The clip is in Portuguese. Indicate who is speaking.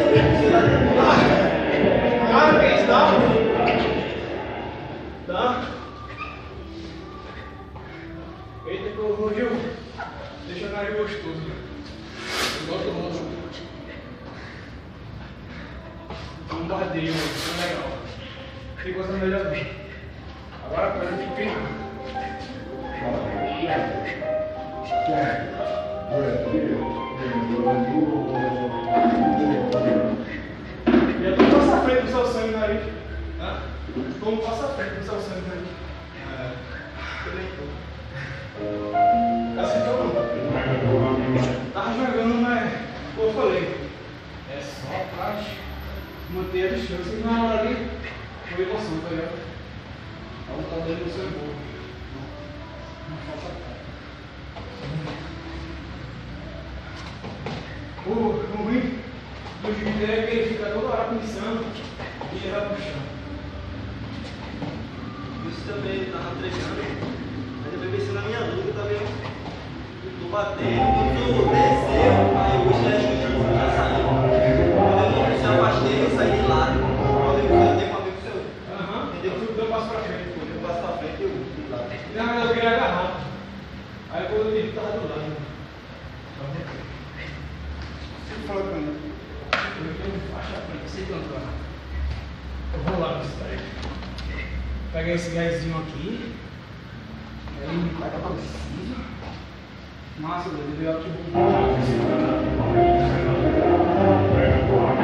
Speaker 1: Cara, que isso, tá? Tá? Eita, que horror, viu? Deixa o nariz gostoso. Eu gosto muito. Bombardeio, mano. Isso é legal. Que coisa melhor não. Agora pra gente ficar. Já tô passa a frente do seu sangue no nariz. Como passa a frente do seu sangue no nariz. Acertou não. Tava jogando, mas como eu falei, é só pra manter a distância e na hora ali foi emoção, tá ligado? A vontade dele no seu bolo. Não falta cara. O ruim do juiz é que ele fica toda hora pensando e ele vai pro chão.
Speaker 2: Isso também estava treinando, mas eu fui pensando na minha luta, tá vendo? Tô batendo, tô desceu, aí eu puxei a chute, já saiu. Quando eu não se afastei, eu saí de lado. Quando eu dei um amigo seu.
Speaker 1: Entendeu? Tudo deu um passo pra frente.
Speaker 2: Quando eu passo pra frente, eu fui lá.
Speaker 1: E na verdade eu queria agarrar. Aí quando eu vi, tava do lado. Você falou pra mim. Eu tenho faixa pra você cantar. Eu vou lá pra isso daí. Pegar esse gásinho aqui. Aí me vai pra cima. Massa, eu dei o arquivo.